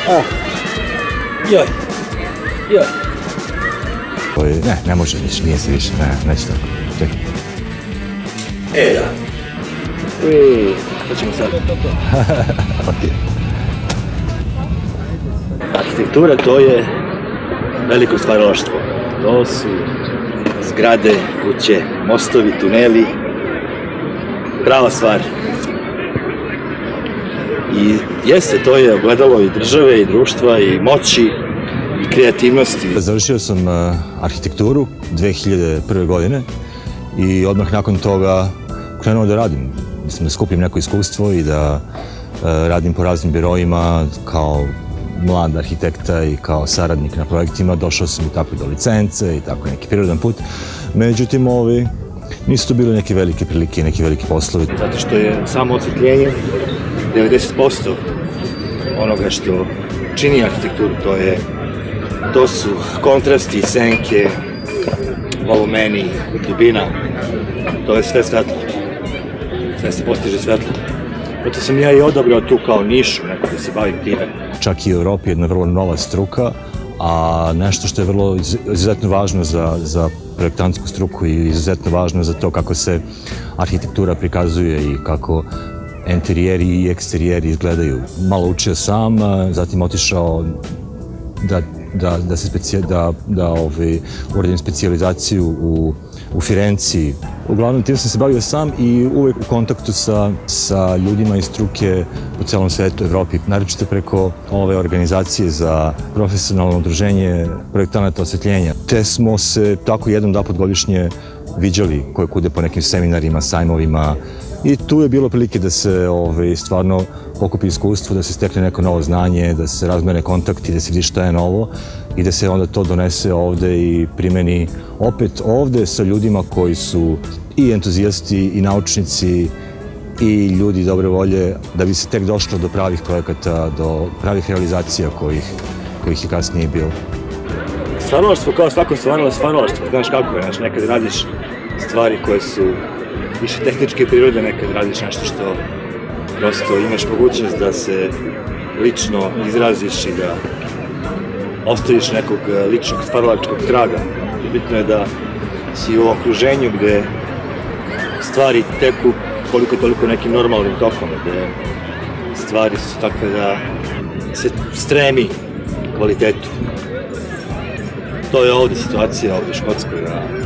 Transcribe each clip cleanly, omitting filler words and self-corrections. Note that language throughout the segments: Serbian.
Joj. Ne može više, nije se više, neće tako. Čekaj. Da. Šta ćemo sad? Arhitektura to je veliko stvaralaštvo. To su zgrade, kuće, mostovi, tuneli. Prava stvar. I jeste, to je ogledalo i države, i društva, i moći, i kreativnosti. Završio sam arhitekturu 2001. godine i odmah nakon toga krenuo da radim. Mislim da skupim neko iskustvo i da radim po raznim biroima kao mlad arhitekta i kao saradnik na projektima. Došao sam i tako do licence i tako neki prirodan put. Međutim, nisu to bile neke velike prilike i neki veliki poslovi. Zato što je samo osvetljenje 90% onoga što čini arhitekturu. To su kontrasti, senke, volumeni, dubina. To je sve svetlo. Sve se postiže svetlo. Zato sam ja i odabrao tu kao nišu, neko da se bavim time. Čak i u Evropi je jedna vrlo nova struka, a nešto što je vrlo izuzetno važno za projektantsku struku i izuzetno važno za to kako se arhitektura prikazuje i kako interijeri i eksterijeri izgledaju. Malo učio sam, zatim otišao da uradim specijalizaciju u Firenci. Uglavnom, tim sam se bavio sam i uvek u kontaktu sa ljudima iz struke po celom svetu, Evropi, naročito preko ove organizacije za profesionalno udruženje projektanata osvetljenja. Te smo se tako dva put godišnje viđali koje kude po nekim seminarima, sajmovima i tu je bilo prilike da se stvarno pokupi iskustvo, da se stekne neko novo znanje, da se razmene kontakti, da se vidi šta je novo i da se onda to donese ovde i primeni opet ovde sa ljudima koji su i entuzijasti i naučnici i ljudi dobre volje, da bi se tek došlo do pravih projekata, do pravih realizacija kojih je kasnije bilo. Stvaralaštvo kao svako stvaralaštvo, znaš kako je, nekad radiš stvari koje su više tehničke prirode, nekad radiš nešto što prosto imaš mogućnost da se lično izraziš i da ostaviš nekog ličnog stvaralačkog traga. Bitno je da si u okruženju gde stvari teku koliko toliko nekim normalnim tokom, gde stvari su takve da se stremi kvalitetu. To je ovde situacija, ovde u Škotskoj.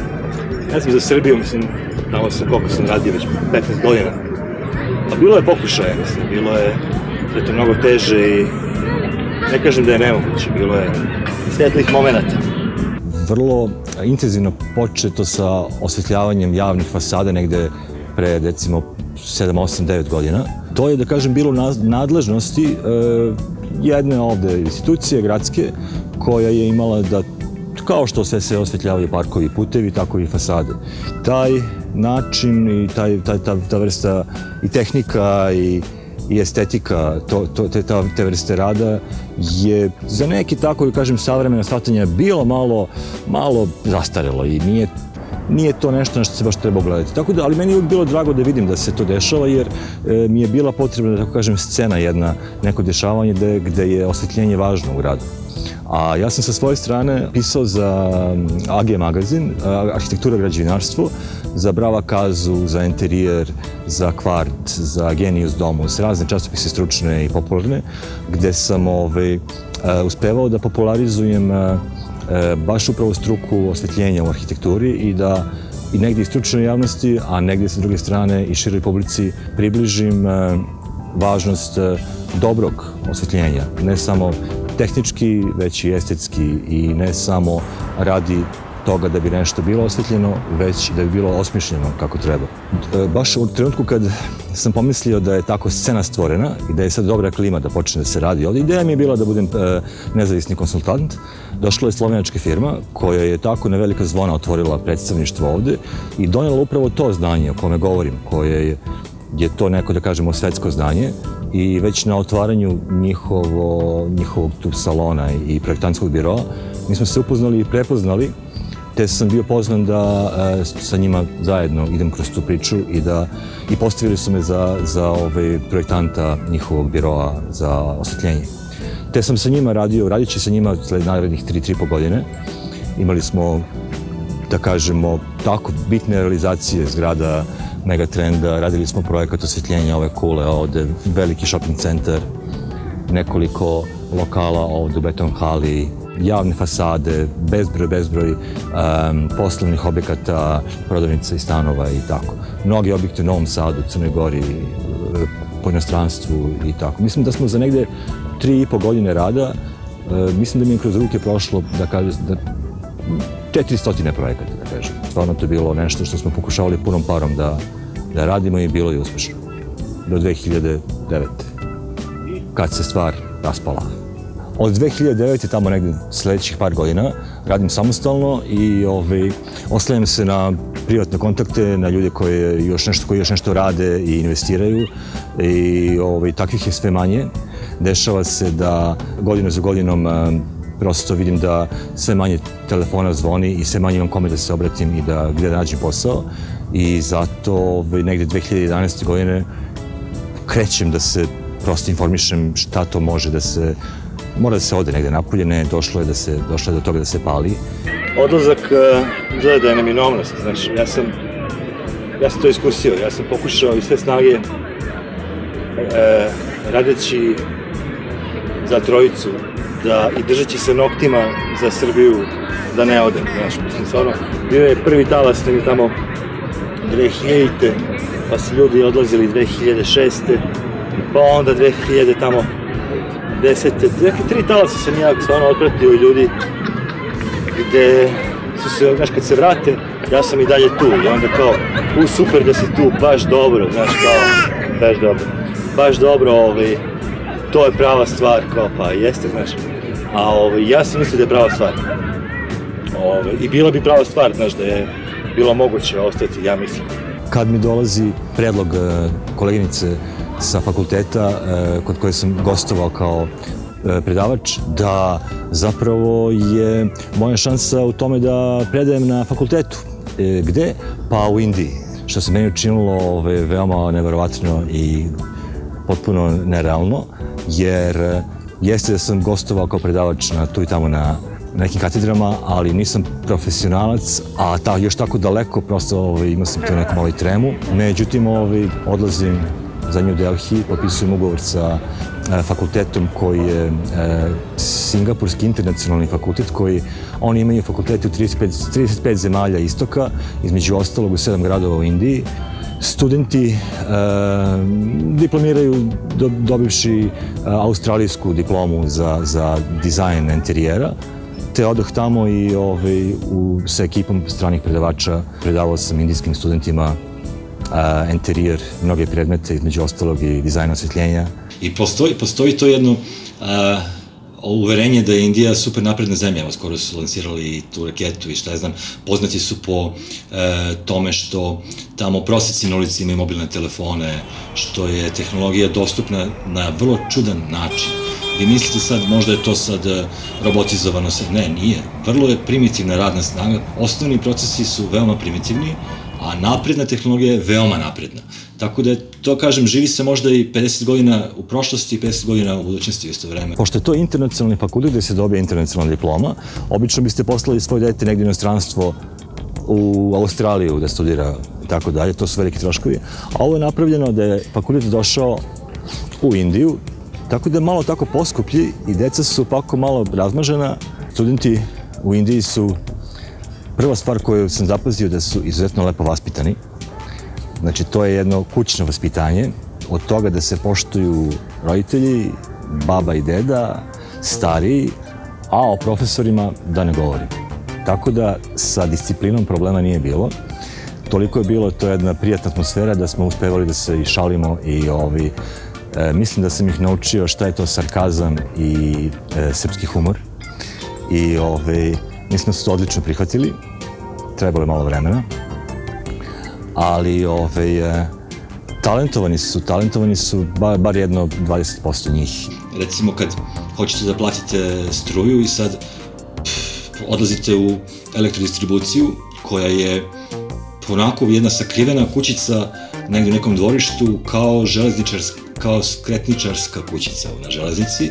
Ja sam za Srbiju, mislim, tamo sam koliko sam radio, već 15 godina. A bilo je pokušaja, mislim, bilo je sve to mnogo teže i ne kažem da je nemoguće, bilo je svetlih momenata. Vrlo intenzivno početo sa osvetljavanjem javnih fasada negde pre, recimo, 7, 8, 9 godina. To je, da kažem, bilo nadležnosti jedne ovde institucije, gradske, koja je imala da, kao što sve se osvetljavaju parkovi i putevi, tako i fasade. Taj način i ta vrsta i tehnika i estetika te vrste rada je za neki, tako da kažem, savremena shvatanja bilo malo zastarelo i nije to nešto na što se baš treba gledati. Tako da, ali meni je uvijek bilo drago da vidim da se to dešava, jer mi je bila potrebna, da tako kažem, scena jedna, neko dešavanje gde je osvetljenje važno u gradu. A ja sam sa svoje strane pisao za AG magazin, Arhitektura građevinarstvo, za Brava Kazu, za Interijer, za Kvart, za Genius Domus, razne časopise stručne i popularne, gde sam uspevao da popularizujem baš upravo struku osvetljenja u arhitekturi i da i negdje i stručnoj javnosti, a negdje sa druge strane i široj publici približim važnost dobrog osvetljenja, ne samo tehnički, već i estetski i ne samo radi toga da bi nešto bilo osvetljeno, već da bi bilo osmišljeno kako treba. Baš u trenutku kad sam pomislio da je tako scena stvorena i da je sad dobra klima da počne da se radi ovdje, ideja mi je bila da budem nezavisni konsultant. Došla je slovenačka firma koja je tako na velika zvona otvorila predstavništvo ovde i donela upravo to znanje o kome govorim, koje je to neko, da kažemo, svetsko znanje i već na otvaranju njihovog tu salona i projektantskog biroa mi smo se upoznali i prepoznali te sam bio pozvan da sa njima zajedno idem kroz tu priču i postavili su me za projektanta njihovog biroa za osvetljenje. Te sam sa njima radići sa njima sled narednih 3,5 godine. Imali smo, da kažemo, tako bitne realizacije zgrada Megatrenda, radili smo projekat osvetljenja ove kule ovde, veliki shopping centar, nekoliko lokala ovde u Beton hali, javne fasade, bezbroj poslovnih objekata, prodavnica i stanova i tako. Mnogi objekti u Novom Sadu, Crnoj Gori, po inostranstvu i tako. Mislim da smo za negde 3,5 godine rada, mislim da mi je kroz ruke prošlo, da kažem, 400 projekata, da kažem. Stvarno to je bilo nešto što smo pokušavali punom parom da radimo i bilo je uspešno. Do 2009. Kad se stvar raspala. Od 2009. tamo negde sledećih par godina radim samostalno i oslanjam se na privatne kontakte, na ljude koji još nešto rade i investiraju i takvih je sve manje. Dešava se da godinu za godinom prosto vidim da sve manje telefona zvoni i sve manje imam kome da se obratim i gde da nađem posao i zato negde 2011. godine krećem da se prosto informišem šta to može da se, mora da se ode negde napolje, ne, došlo je do toga da se pali. Odlazak gleda da je neminovnost, znači ja sam to iskusio, ja sam pokušao iz sve snage radeći za trojicu i držeći se noktima za Srbiju da ne odem, znaš, mislim, stvarno, bio je prvi talas negdje tamo 2000. Pa su ljudi odlazili 2006. Pa onda 2000 tamo 10. Tri talasa sam ja stvarno otpratio ljudi gde su se, znaš, kad se vrate, ja sam i dalje tu i onda kao, super da si tu, baš dobro, znaš, kao, baš dobro, to je prava stvar, kao, pa jeste, znaš, a ja sam mislio da je prava stvar. I bila bi prava stvar, znaš, da je bilo moguće ostati, ja mislim. Kad mi dolazi predlog koleginice sa fakulteta kod koje sam gostovao kao predavač, da zapravo je moja šansa u tome da predajem na fakultetu. Gde? Pa u Indiji. Što se meni učinilo veoma neverovatno i potpuno nerealno, jer jeste da sam gostovao kao predavač tu i tamo na nekim katedrama, ali nisam profesionalac, a još tako daleko, prosto imao sam tu neku malo tremu. Međutim, odlazim za New Delhi, potpisujem ugovor sa fakultetom koji je Singapurski internacionalni fakultet, koji oni imaju fakultete u 35 zemalja istoka, između ostalog u 7 gradova u Indiji. Studenti diplomiraju dobivši australijsku diplomu za dizajn interijera, te odoh tamo i sa ekipom stranih predavača predavao sam indijskim studentima interijer, mnoge predmete, između ostalog i dizajn osvetljenja. I postoji to jedno uverenje da je Indija super napredna zemlja, evo skoro su lansirali tu raketu i šta ja znam, poznati su po tome što tamo prosjeci na ulici imaju mobilne telefone, što je tehnologija dostupna na vrlo čudan način. Vi mislite sad, možda je to sad robotizovano, ne, nije. Vrlo je primitivna radna snaga, osnovni procesi su veoma primitivni, a napredna tehnologija je veoma napredna. Tako da, to kažem, živi se možda i 50 godina u prošlosti i 50 godina u budućnosti u isto vreme. Pošto je to internacionalni fakultet gde se dobije internacionalna diploma, obično biste poslali svoje dete negdje u inostranstvo u Australiju da studira i tako dalje, to su veliki troškovi. A ovo je napravljeno da je fakultet došao u Indiju, tako da je malo tako poskuplji i deca su pako malo razmažena. Studenti u Indiji su, prva stvar koju sam zapazio, da su izuzetno lepo vaspitani. Znači, to je jedno kućno vaspitanje, od toga da se poštuju roditelji, baba i deda, stariji, a o profesorima da ne govorim. Tako da sa disciplinom problema nije bilo. Toliko je bilo, to je jedna prijatna atmosfera da smo uspevali da se i šalimo i mislim da sam ih naučio šta je to sarkazam i srpski humor. I mislim da su to odlično prihvatili. Trebalo je malo vremena. Ali talentovani su bar jedno 20% njih. Recimo kad hoćete da platite struju i sad odlazite u elektrodistribuciju koja je onako jedna sakrivena kućica negdje u nekom dvorištu kao skretničarska kućica na železnici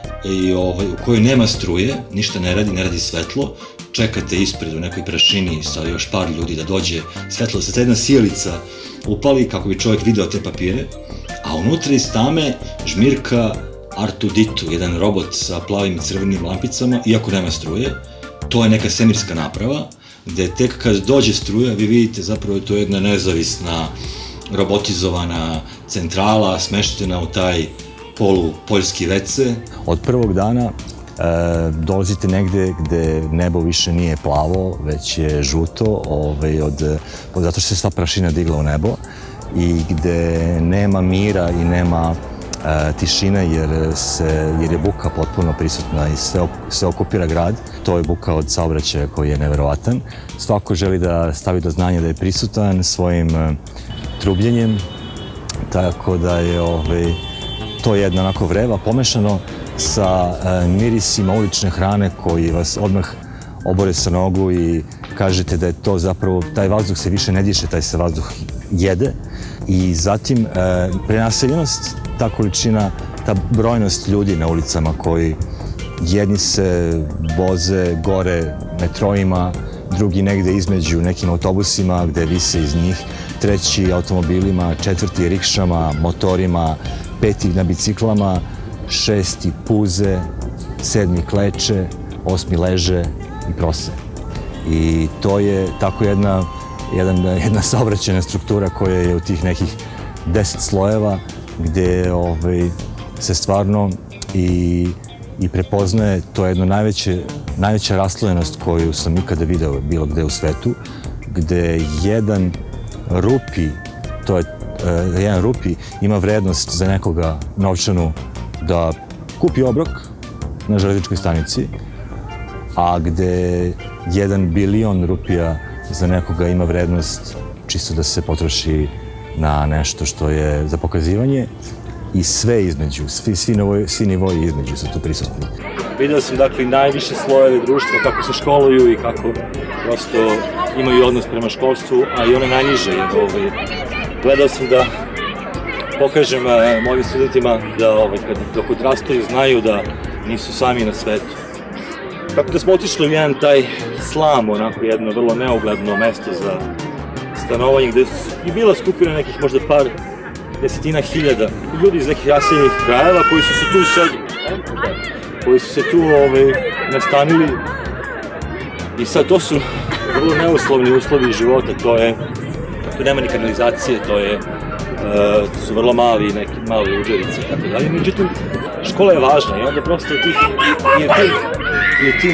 u kojoj nema struje, ništa ne radi svetlo, čekate ispred u nekoj prašini sa još par ljudi da dođe svetlo, da se ta jedna sijalica upali kako bi čovjek video te papire, a unutra iz tame žmirka R2D2, jedan robot sa plavim i crvenim lampicama, iako nema struje. To je neka svemirska naprava, gde tek kad dođe struja vi vidite zapravo to je jedna nezavisna, robotizovana centrala smeštena u taj polupoljski WC. Od prvog dana dolazite negde gde nebo više nije plavo, već je žuto, zato što se sva prašina digla u nebo i gde nema mira i nema tišina jer je buka potpuno prisutna i sve okupira grad. To je buka od saobraćaja koji je neverovatan. Svako želi da stavi do znanja da je prisutan svojim trubljenjem, tako da je to jedna onako vreva pomešano sa mirisima ulične hrane koji vas odmah obore sa nogu i kažete da je to zapravo, taj vazduh se više ne diše, taj se vazduh jede. I zatim prenaseljenost, ta količina, ta brojnost ljudi na ulicama koji jedni se voze gore metroima, drugi negde između nekim autobusima gde vise iz njih, treći automobilima, četvrti rikšama, motorima, peti na biciklama, šesti puze, sedmi kleče, osmi leže i prose. I to je tako jedna saobraćajna struktura koja je u tih nekih 10 slojeva gde se stvarno i prepoznaje to jedno najveća raslojenost koju sam ikada video bilo gde u svetu, gde jedan rupi ima vrednost za nekoga novčanu da kupi obrok na železničkoj stanici, a gde 1 bilion rupija za nekoga ima vrednost čisto da se potroši na nešto što je za pokazivanje i sve između, svi nivoji između su tu prisutni. Vidio sam dakle najviše slojeve društva, kako se školuju i kako prosto imaju odnos prema školstvu, a i one najniže. Gledao sam da pokažem mojim studentima da dok odrastaju znaju da nisu sami na svetu. Tako da smo otišli u jedan taj slam, onako jedno vrlo neugledno mesto za stanovanje, gde je bila skupina nekih možda par desetina hiljada ljudi iz nekih raseljenih krajeva koji su se tu nastanili. I sad to su vrlo neuslovni uslovi života, tu nema ni kanalizacije, to su vrlo mali udžerice i tako dalje. Međutim, škola je važna i onda prosto u tim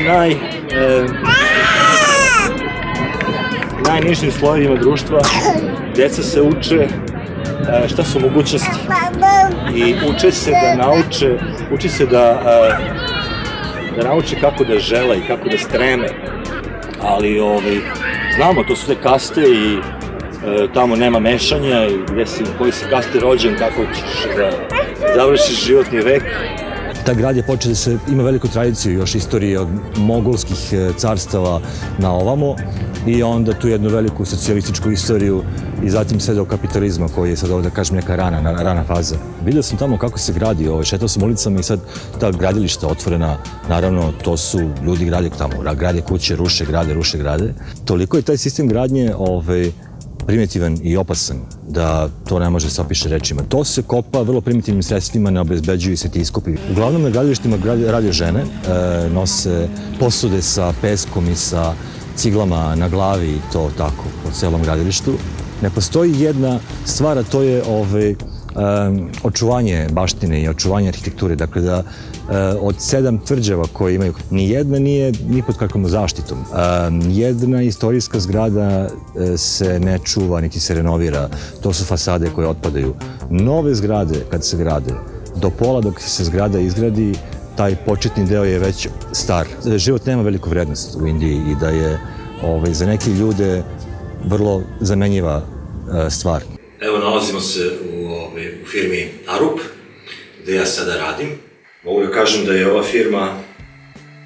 najnižim slojevima društva deca se uče šta su mogućnosti i uče se da nauče kako da žele i kako da streme, ali znamo, to su te kaste i tamo nema mešanja i koji si kaste rođen, tako ćeš da završiš životni vek. Taj grad je počeo ima veliku tradiciju, još istorije od mogolskih carstava na ovamo i onda tu jednu veliku socijalističku istoriju i zatim sve do kapitalizma koji je sad ovdje, kažem, neka rana faza. Vidio sam tamo kako se gradi, šetao sam ulicama i sad ta gradilišta otvorena, naravno to su ljudi grade tamo, grade kuće, ruše grade. Toliko je taj sistem gradnje primitivan i opasan, da to ne može se opiše rečima. To se kopa vrlo primitivnim sredstvima, ne obezbeđuju se ti iskopi. Uglavnom na gradilištima rade žene, nose posude sa peskom i sa ciglama na glavi i to tako po celom gradilištu. Ne postoji jedna stvar, a to je očuvanje baštine i očuvanje arhitekture. Dakle, da od 7 tvrđava koje imaju, nijedna nije ni pod kakvom zaštitom. Jedna istorijska zgrada se ne čuva, niti se renovira. To su fasade koje otpadaju. Nove zgrade, kad se grade, do pola dok se zgrada izgradi, taj početni deo je već star. Život nema veliku vrednost u Indiji i da je za neke ljude vrlo zamenjiva stvar. Evo, nalazimo se u firmi Arup, gde ja sada radim. Mogu da kažem da je ova firma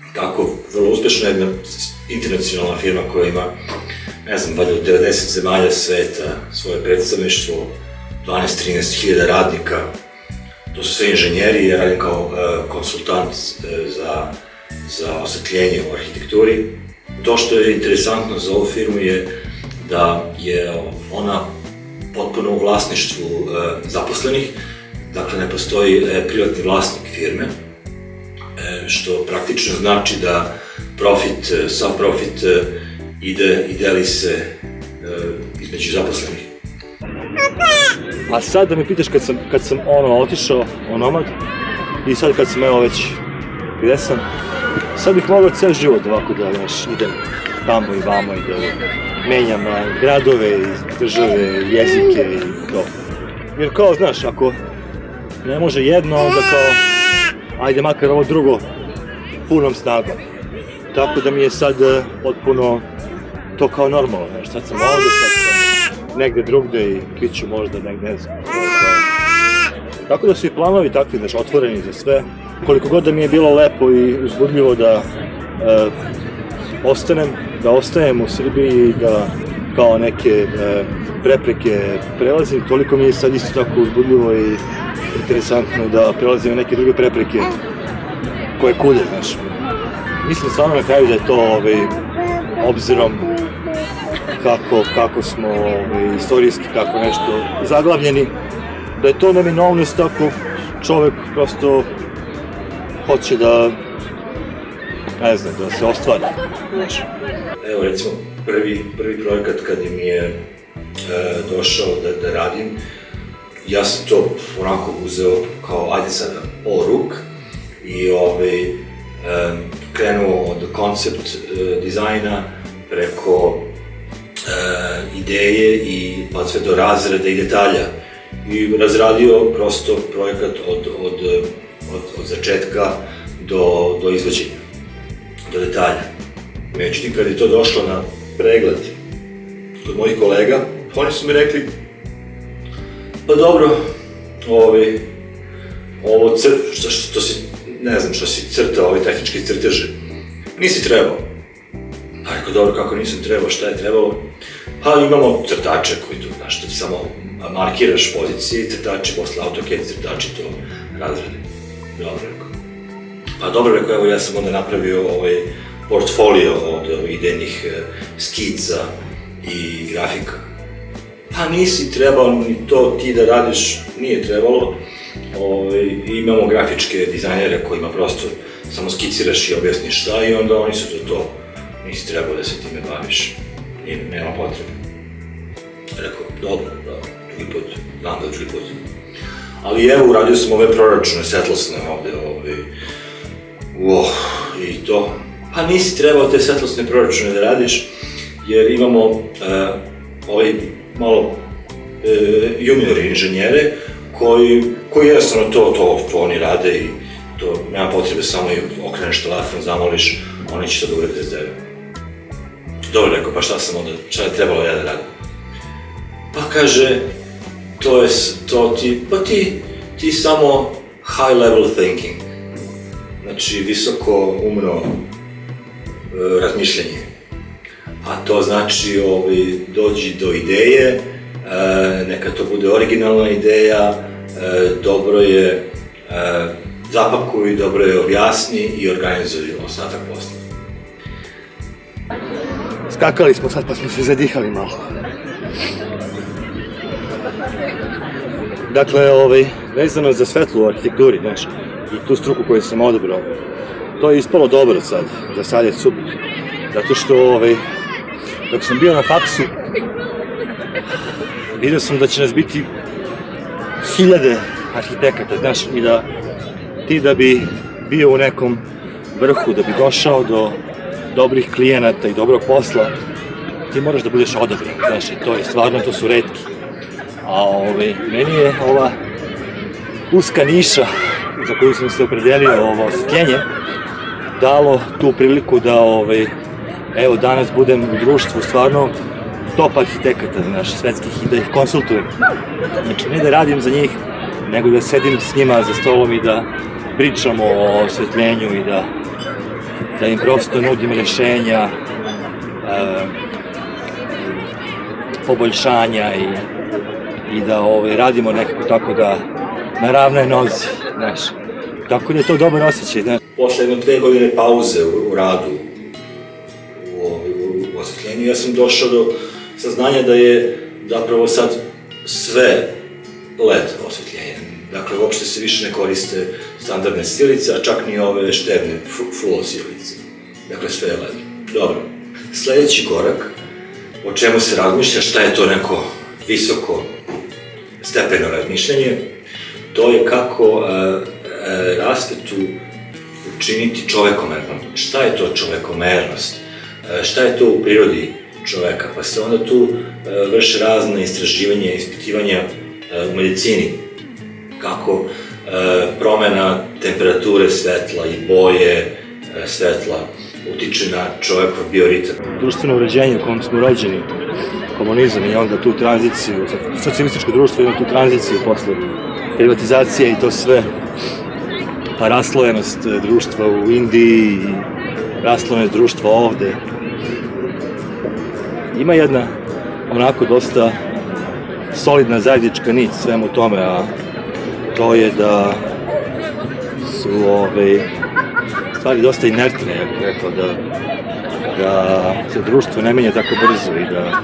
tako vrlo uspešna, jedna internacionalna firma koja ima, ne znam, valjda od 90 zemalja sveta, svoje predstavništvo, 12-13 hiljada radnika. To su sve inženjeri, ja radim kao konsultant za osvetljenje u arhitekturi. To što je interesantno za ovu firmu je da je ona potpuno u vlasništvu zaposlenih, dakle ne postoji privatni vlasnik firme, što praktično znači da sav profit ide i deli se između zaposlenih. A sad da me pitaš kad sam otišao onomad i sad kad sam evo već gde sam, sad bih mogao ceo život ovako da idem tamo i vamo i da menjam gradove i države, jezike i to. Jer kao, znaš, ako ne može jedno, onda kao, ajde makar ovo drugo punom snagom. Tako da mi je sad potpuno to kao normalno, znaš, sad sam ovde, sad sam negde drugde i bit ću možda negde, ne znam. Tako da su i planovi takvi, znaš, otvoreni za sve. Koliko god da mi je bilo lepo i uzbudljivo da ostajem u Srbiji i da kao neke prepreke prelazim, toliko mi je sad isto tako uzbudljivo i interesantno da prelazim neke druge prepreke koje kude, znaš. Mislim stvarno na kraju da je to obzirom kako smo istorijski, kako nešto zaglavljeni, da je to neminovnost ako čovek prosto hoće da, ne znam, da se ostvari, znaš. Evo recimo prvi projekat kad mi je došao da radim, ja sam to onako uzeo kao ajde sada o ruk i krenuo od koncept dizajna preko ideje i pa sve do razreda i detalja i razradio prosto projekat od začetka do izvođenja, do detalja. Međutim, kad je to došlo na pregled kod mojih kolega, oni su mi rekli pa dobro, ovo što si, ne znam, što si crtao, tehnički crteže, nisi trebao. Pa rekao, dobro, kako nisam trebao, šta je trebalo? Pa imamo crtače koji tu, znaš, ti samo markiraš pozicije, crtači, posle AutoCAD crtači to razrede. Dobro, rekao. Pa dobro, rekao, evo ja sam onda napravio portfolio od idejnih skica i grafika. Pa nisi trebao ni to ti da radiš, nije trebalo. Imamo grafičke dizajnere kojima prosto samo skiciraš i objasniš šta i onda oni su to, nisi trebao da se time baviš, nema potrebe. Rekao, dobro, drugi put, znam da drugi put. Ali evo, uradio sam ove proračune, svetlosne ovde, i to. Pa nisi trebao te svetlosne proračune da radiš, jer imamo malo junior inženjere koji jednostavno to oni rade i to nema potrebe, samo okreneš telefon, zamoliš, oni će to da urede za tebe. Dobro, rekao, pa šta je trebalo ja da radim? Pa kaže, ti samo high level thinking, znači visoko umno razmišljanje. A to znači dođi do ideje, neka to bude originalna ideja, dobro je zapakuj, dobro je objasni i organizuj ostatak posla. Skakali smo sad pa smo se zadihali malo. Dakle, vezano za svetlo u arhitekturi, znaš, i tu struku koju sam odabrao, to je ispalo dobro sad, za sad je super. Zato što, dok sam bio na faksu, vidio sam da će nas biti hiljade arhitekata, znaš, i da ti da bi bio u nekom vrhu, da bi došao do dobrih klijenata i dobrog posla, ti moraš da budeš odabran, znaš, i to je stvarno, to su retki. A meni je ova uska niša za koju sam se opredelio, ovo osvetljenje, dalo tu priliku da, evo, danas budem u društvu stvarno top arhitekata, znaš, svetskih, i da ih konsultujem. Znači, ne da radim za njih, nego da sedim s njima za stolom i da pričamo o osvetljenju i da da im prosto nudim rješenja, poboljšanja i da radimo nekako tako da na ravnoj nozi, znaš. Tako da je to dobar osjećaj, znaš. Posle 2 godine pauze u radu u osvetljenju, ja sam došao do saznanja da je zapravo sad sve LED osvetljenje. Dakle, uopšte se više ne koriste standardne silice, a čak ni ove števne fluo silice. Dakle, sve je LED. Dobro. Sledeći korak, o čemu se razmišlja, šta je to neko visoko stepeno razmišljanje, to je kako rasvetu učiniti čovekomernom. Šta je to čovekomernost? Šta je to u prirodi čoveka? Pa se onda tu vrše razne istraživanja i ispitivanja u medicini. Kako promena temperature svetla i boje svetla utiče na čovekov bioritam. Društveno uređenje u kojem smo rođeni, komunizam i onda tu tranziciju, socijalističko društvo ima tu tranziciju posle privatizacije i to sve, pa raslojenost društva u Indiji i raslojenost društva ovde. Ima jedna onako dosta solidna zajednička nit svemu tome, a to je da su stvari dosta inertne, ja bih rekao, da se društvo ne menja tako brzo i da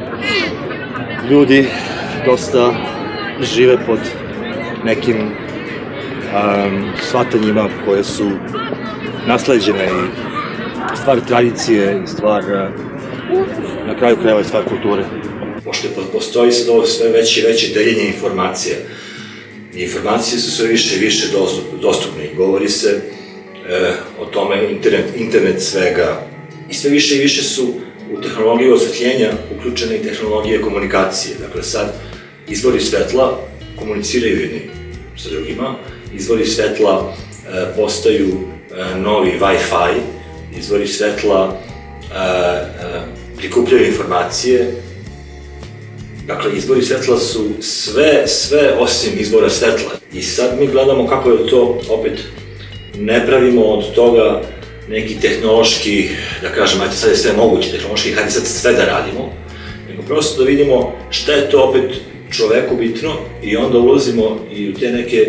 ljudi dosta žive pod nekim shvatanjima koje su nasleđene i stvar tradicije i stvar, na kraju krajeva, stvar kulture. Pošto postoji sad ovo sve veće i veće deljenje informacija, i informacije su sve više i više dostupne. Govori se o tome internet svega i sve više i više su u tehnologiju osvetljenja uključene i tehnologije komunikacije. Dakle, sad izvori svetla komuniciraju jedni sa drugima, izvori svetla postaju novi Wi-Fi, izvori svetla prikupljaju informacije. Dakle, izvori svetla su sve osim izvora svetla. I sad mi gledamo kako je to, opet, ne pravimo od toga neki tehnološki, da kažem, ajde sad je sve moguće tehnološki, hajde sad sve da radimo, nego prosto da vidimo šta je to opet čoveku bitno i onda ulazimo i u te neke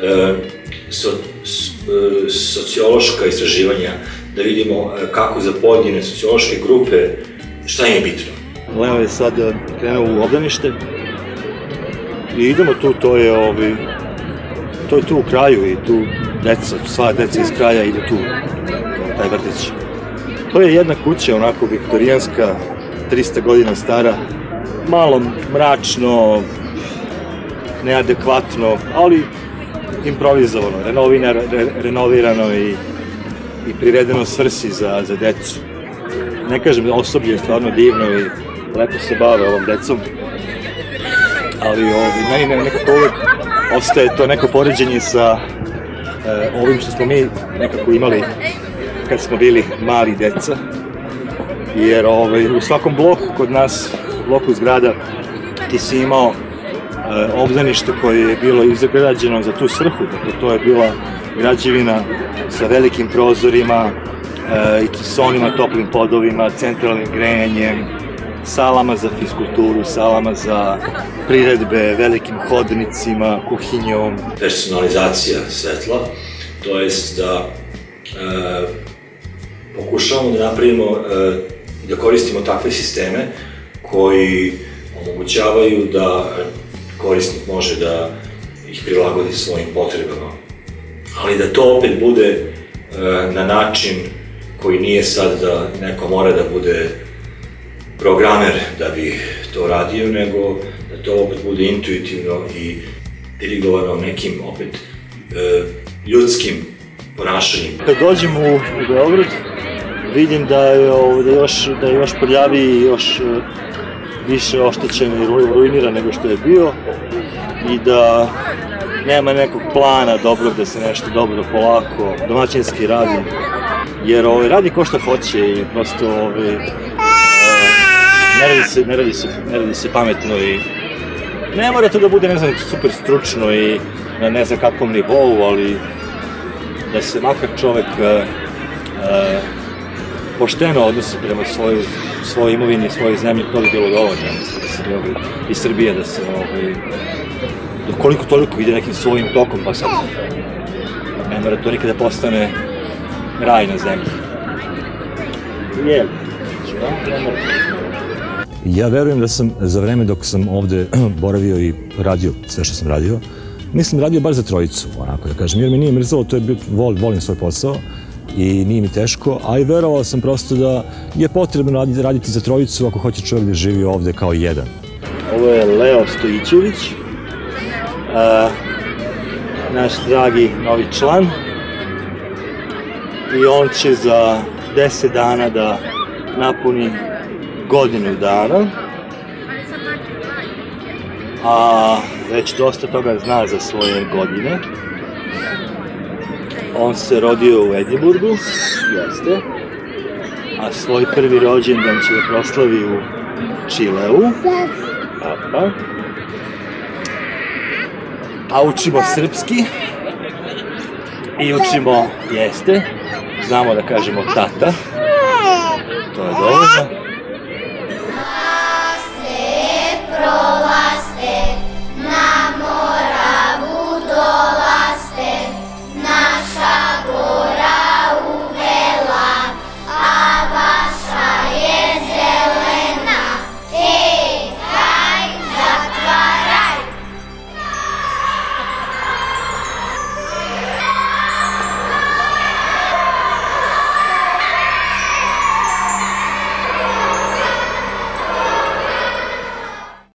sociološka istraživanja, da vidimo kako za pojedine sociološke grupe šta im je bitno. Leo je sad krenuo u obdanište i idemo tu, to je tu u kraju i tu deca, sva deca iz kraja ide tu, taj vrtić. To je jedna kuća, onako viktorijanska, 300 godina stara, malo mračno, neadekvatno, ali improvizovano, renovirano i privedeno svrsi za decu. Ne kažem, osoblje je stvarno divno i lepo se bave ovom decom, ali meni nekako uvek ostaje to neko poređenje sa ovim što smo mi nekako imali kad smo bili mali deca, jer u svakom bloku kod nas, u bloku zgrada, ti si imao obdanište koje je bilo izgrađeno za tu svrhu, dakle to je bila građevina sa velikim prozorima i sa onima toplim podovima, centralnim grejanjem, salama za fiskulturu, salama za priredbe, velikim hodnicima, kuhinjom. Personalizacija svetla, to jest da pokušavamo da napravimo i da koristimo takve sisteme koji omogućavaju da korisnik može da ih prilagodi svojim potrebama, ali da to opet bude na način koji nije sad da neko mora da bude programer da bi to radio, nego da to opet bude intuitivno i dirigovano nekim opet ljudskim ponašanjem. Kad dođem u Beograd, vidim da je još prljaviji i još više oštećen i ruiniran nego što je bio i da nema nekog plana dobrog da se nešto dobro, polako, domaćinski radi, jer radi ko šta hoće i prosto ne radi se pametno i ne mora to da bude, ne znam, super stručno i na ne znam kakvom nivou, ali da se makar čovek pošteno odnose prema svojoj imovini i svojoj zemlji, to bi bilo dovoljno. Mislim da se mogli i Srbija da se koliko toliko ide nekim svojim tokom, pa sad ne mora to nikada postane raj na zemlji. Ja verujem da sam za vreme dok sam ovde boravio i radio sve što sam radio, mislim radio bar za trojicu, onako da kažem, jer mi nije mrzalo, to je volim svoj posao i nije mi teško, a i verovao sam prosto da je potrebno raditi za trojicu ako hoće čovjek da živi ovde kao jedan. Ovo je Leo Stojićević, naš dragi novi član, i on će za 10 dana da napuni godinu dana, a već dosta toga zna za svoje godine. On se rodio u Edinburgu, jeste, a svoj prvi rođendan će da proslavi u Čileu, a učimo srpski i učimo jeste, znamo da kažemo tata, to je dovoljno.